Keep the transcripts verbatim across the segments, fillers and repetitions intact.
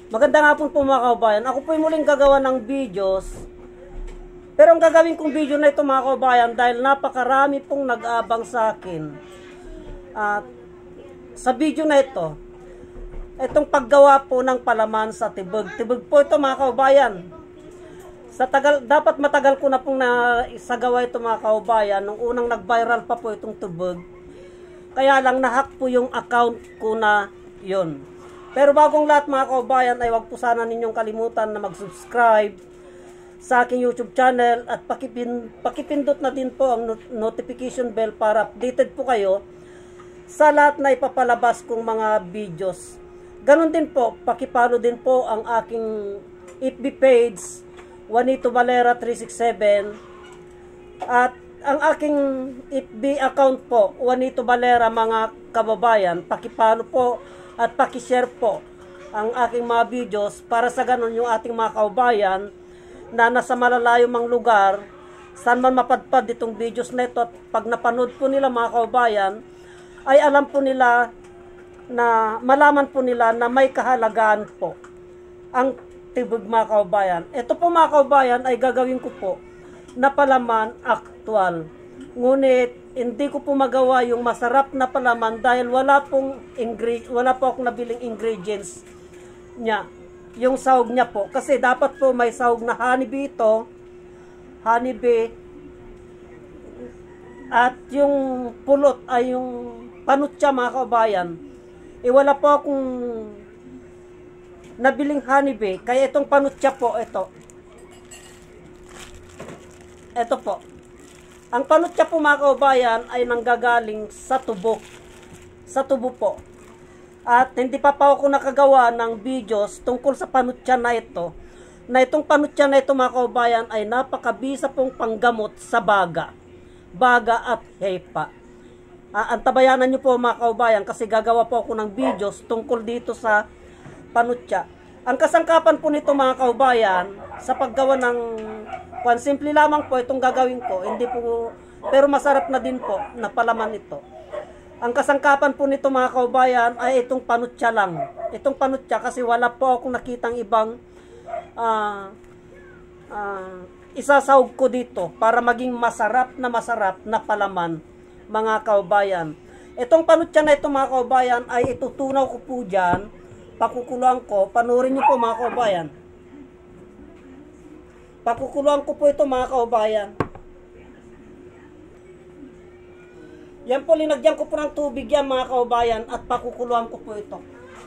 Maganda nga po po mga kababayan. Ako po ay muling gagawa ng videos. Pero ang gagawin kong video na ito mga kababayan, dahil napakarami pong nag-aabang sa akin. At sa video na ito, itong paggawa po ng palaman sa tibig. Tibig po ito mga kababayan. Sa tagal, dapat matagal ko na pong naisagawa ito mga kababayan. Nung unang nag-viral pa po itong tibig. Kaya lang nahack po yung account ko na yun. Pero bagong lahat mga kababayan ay wag po sana ninyong kalimutan na mag-subscribe sa aking YouTube channel at pakipin, pakipindot na din po ang notification bell para updated po kayo sa lahat na ipapalabas kong mga videos. Ganon din po, pakipalo din po ang aking F B page, Juanito Valera three sixty-seven, at ang aking F B account po, Juanito Valera mga kababayan. Pakipalo po at pakishare po ang aking mga videos para sa ganon yung ating mga kababayan na nasa malalayong mang lugar, saan man mapadpad itong videos na ito, at pag napanood po nila mga kababayan, ay alam po nila na malaman po nila na may kahalagaan po ang tibig mga kababayan. Ito po mga kababayan ay gagawin ko po na palaman aktwal. Ngunit hindi ko po magawa yung masarap na palaman dahil wala pong ingredient, wala po akong nabiling ingredients niya. Yung sahog niya po. Kasi dapat po may sahog na honeybee ito. Honeybee. At yung pulot ay yung panutya mga kababayan. E wala po akong nabiling honeybee. Kaya itong panutya po, ito. Ito po. Ang panutya po mga kababayan ay nanggagaling sa tubo. Sa tubo po. At hindi pa pa ako nakagawa ng videos tungkol sa panutya na ito. Na itong panutya na ito mga kababayan ay napakabisa pong panggamot sa baga. Baga at hepa. Uh, antabayanan nyo po mga kababayan kasi gagawa po ako ng videos tungkol dito sa panutya. Ang kasangkapan po nito mga kababayan sa paggawa ng kwan, simple lamang po itong gagawin ko, hindi po, pero masarap na din po na palaman ito. Ang kasangkapan po nito mga kababayan ay itong panutya lang. Itong panutya kasi wala po akong nakitang ibang uh, uh, isasahog ko dito para maging masarap na masarap na palaman mga kababayan. Itong panutya na ito mga kababayan ay itutunaw ko po dyan, pakukuluan ko, panurin nyo po mga kababayan. Pakukuluan ko po ito mga kababayan. Yan po, linagyan ko po ng tubig yan mga kababayan at pakukuluan ko po ito.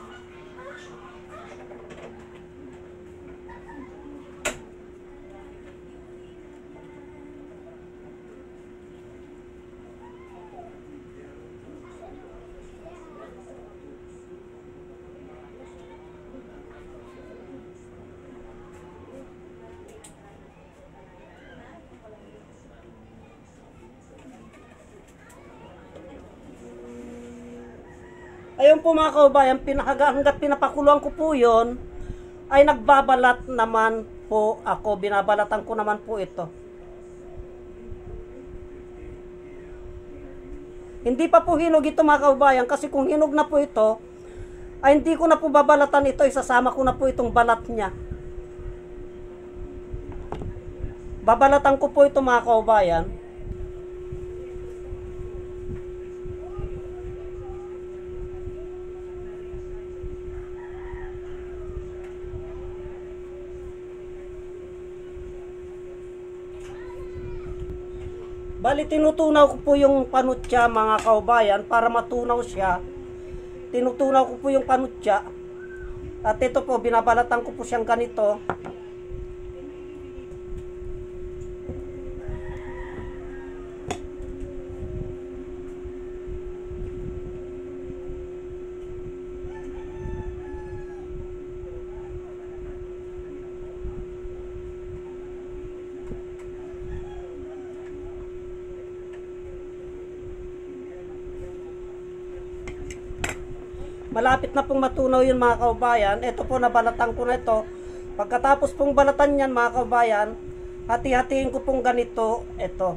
Ayun po mga kababayan, hanggat pinapakuluan ko po yun, ay nagbabalat naman po ako. Binabalatan ko naman po ito. Hindi pa po hinog ito mga kababayan, kasi kung hinog na po ito, ay hindi ko na po babalatan ito, isasama ko na po itong balat niya. Babalatan ko po ito mga kababayan. Bali, tinutunaw ko po yung panutya mga kababayan para matunaw siya. Tinutunaw ko po yung panutya. At ito po, binabalatan ko po siyang ganito. Malapit na pong matunaw yun mga kababayan. Ito po, nabalatan ko na ito. Pagkatapos pong balatan yan mga kababayan, hati-hatiin ko pong ganito. Ito.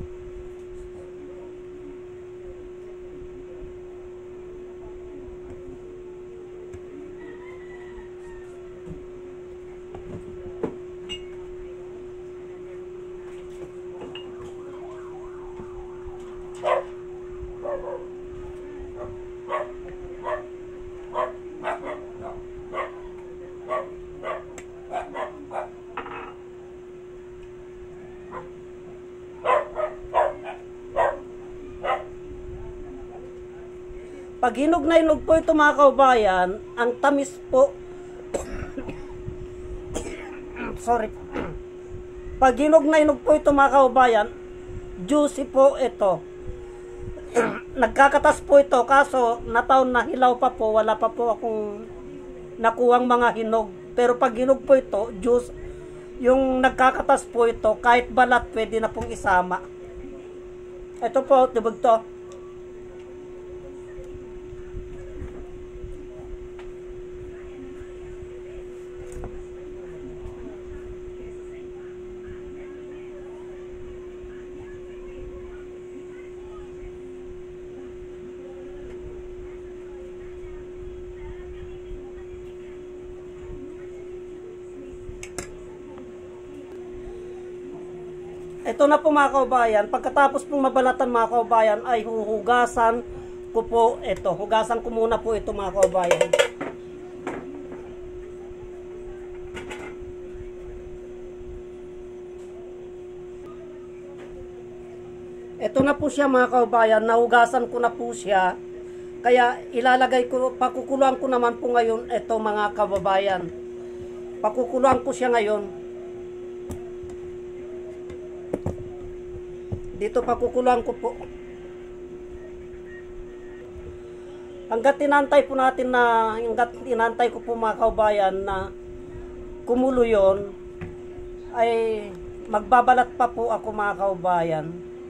Pag hinog na hinog po ito mga kaubayan, ang tamis po, sorry, pag hinog na hinog po ito mga kaubayan, juicy po ito. Nagkakatas po ito, kaso nataon na hilaw pa po, wala pa po akong nakuhang mga hinog. Pero pag hinog po ito, juice, yung nagkakatas po ito, kahit balat pwede na pong isama. Ito po, tibag to. Ito na po mga kaubayan, pagkatapos pong mabalatan mga kaubayan ay huhugasan ko po ito. Hugasan ko muna po ito mga kaubayan. Ito na po siya mga kaubayan, nahugasan ko na po siya. Kaya ilalagay ko, pakukuluan ko naman po ngayon ito mga kaubayan. Pakukuluan ko siya ngayon. Dito pakukuluan ko po. Hanggat tinantay po natin na, hanggat tinantay ko po mga kaubayan na kumulo yon, ay magbabalat pa po ako mga kaubayan.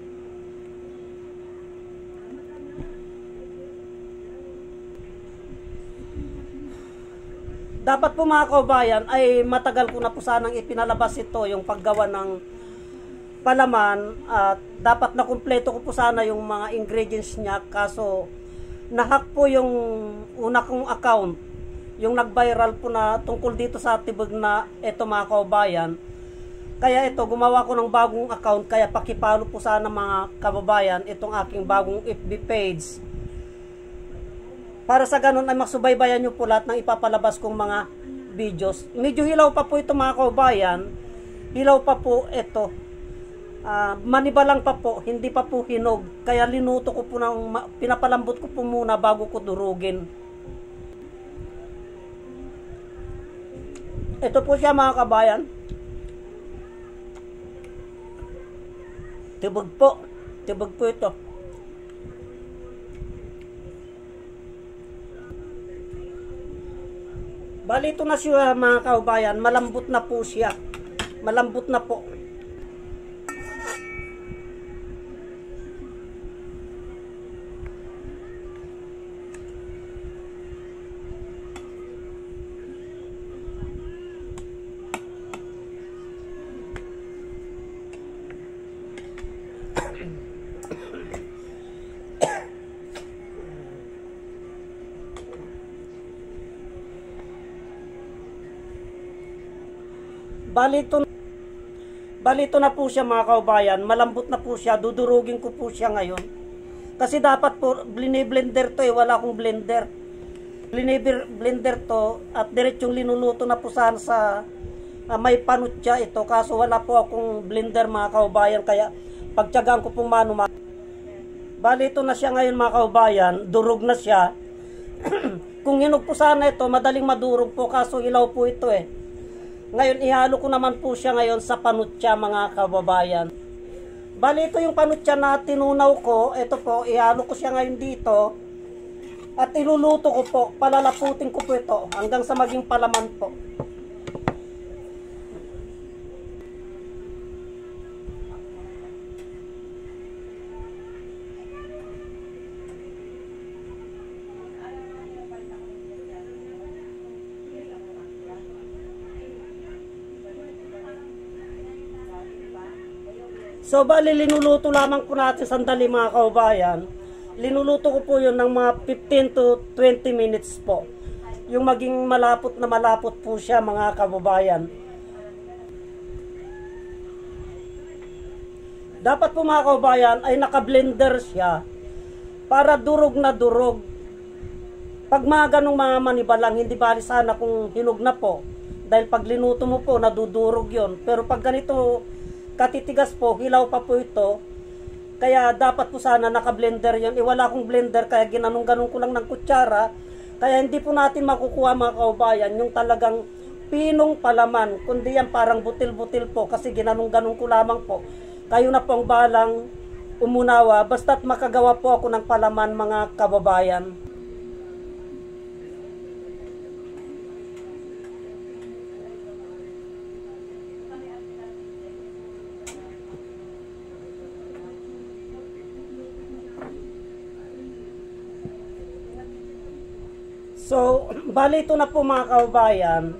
Dapat po mga kaubayan ay matagal ko na po sanang ipinalabas ito, yung paggawa ng palaman, at dapat na kumpleto ko po sana yung mga ingredients niya, kaso nahack po yung una kong account, yung nag-viral po na tungkol dito sa tibag na ito mga kaubayan. Kaya ito, gumawa ko ng bagong account, kaya pakipalo po sana mga kababayan itong aking bagong F B page, para sa ganun ay maksubaybayan nyo po lahat ng ipapalabas kong mga videos. Medyo hilaw pa po ito mga kaubayan, hilaw pa po ito. Uh, maniba lang pa po, hindi pa po hinog. Kaya linuto ko po ng, pinapalambot ko po muna bago ko durugin. Ito po siya mga kabayan. Tibag po. Tibag po ito. Bali ito na siya mga kabayan. Malambot na po siya. Malambot na po. Balito, balito na po siya mga kaubayan, malambot na po siya, dudurugin ko po siya ngayon. Kasi dapat po, blender to eh, wala akong blender. Blender to, at diretsong linuluto na po sana sa uh, may panutya ito, kaso wala po akong blender mga kaubayan, kaya pagtyagaan ko pong mano. Balito na siya ngayon mga kaubayan, durog na siya. Kung hinog po sana ito, madaling madurog po, kaso ilaw po ito eh. Ngayon, ihalo ko naman po siya ngayon sa panutya mga kababayan. Bali, ito yung panutya na tinunaw ko. Ito po, ihalo ko siya ngayon dito. At iluluto ko po, palalaputin ko po ito hanggang sa maging palaman po. So bali linuluto lamang po natin sandali mga kaubayan. Linuluto ko po yun ng mga fifteen to twenty minutes po. Yung maging malapot na malapot po siya mga kababayan. Dapat po mga kaubayan ay naka-blender siya para durog na durog. Pag mga ganong mga maniba lang, hindi bali sana kung hinog na po. Dahil pag linuto mo po, nadudurog yon. Pero pag ganito katitigas po, hilaw pa po ito, Kaya dapat po sana naka-blender yun. E wala akong blender kaya ginanong-ganong ko lang ng kutsara. Kaya hindi po natin makukuha mga kaubayan yung talagang pinong palaman. Kundi yan parang butil-butil po kasi ginanong-ganong ko lamang po. Kayo na pong balang umunawa. Basta't makagawa po ako ng palaman mga kababayan. So, bali ito na po mga kababayan.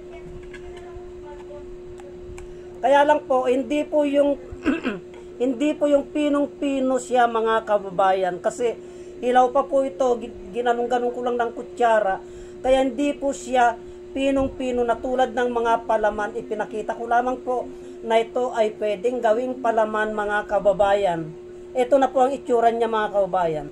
Kaya lang po, hindi po yung hindi po yung pinong-pino siya mga kababayan. Kasi hilaw pa po ito, ginanong-ganong ko lang ng kutsara. Kaya hindi po siya pinong-pino na tulad ng mga palaman. Ipinakita ko lamang po na ito ay pwedeng gawing palaman mga kababayan. Ito na po ang itsura niya mga kababayan.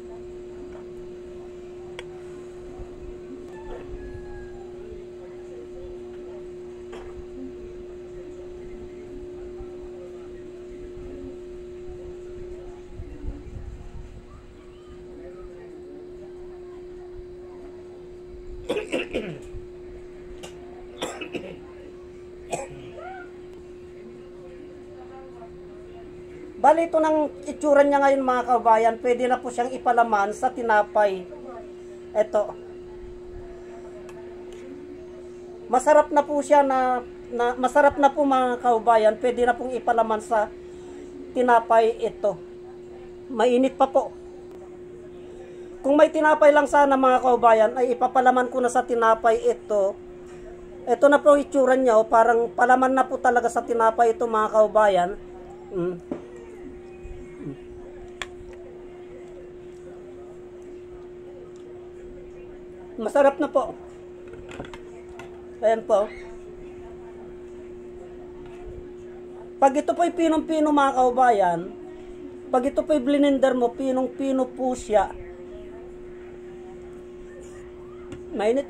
Bali ito ng itsura niya ngayon mga kababayan, pwede na po siyang ipalaman sa tinapay. Ito. Masarap na po siya na, na masarap na po mga kababayan, pwede na pong ipalaman sa tinapay ito. Mainit pa po. Kung may tinapay lang sana mga kababayan, ay ipapalaman ko na sa tinapay ito. Ito na po ang itsura niya, oh, parang palaman na po talaga sa tinapay ito mga kababayan. Mm. Masarap na po. Ayan po. Pag ito po'y pinong-pino mga kaubayan, pag ito po'y blender mo, pinong-pino po siya. Mainit.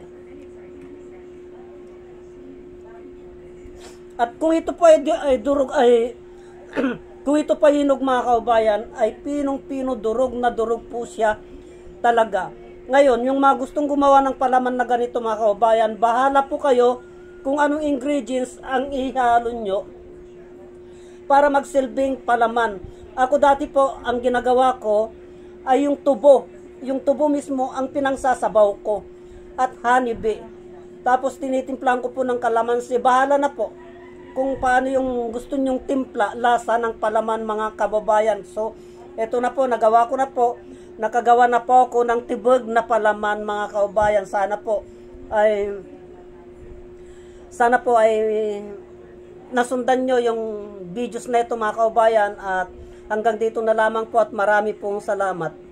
At kung ito po ay, ay durog ay kung ito pa hinog mga kaubayan, ay pinong-pino, durog na durog po siya talaga. Ngayon, yung mga gustong gumawa ng palaman na ganito mga kaubayan, bahala po kayo kung anong ingredients ang ihalo nyo para magsilbing palaman. Ako dati po, ang ginagawa ko ay yung tubo. Yung tubo mismo ang pinangsasabaw ko at honeybee. Tapos tinitimplang ko po ng kalamansi. Bahala na po kung paano yung gusto nyong timpla, lasa ng palaman mga kababayan. So, eto na po, nagawa ko na po. Nakagawa na po ako ng tibag na palaman mga kaubayan. Sana po ay sana po ay nasundan nyo yung videos na ito mga kaubayan. At hanggang dito na lamang po at marami pong salamat.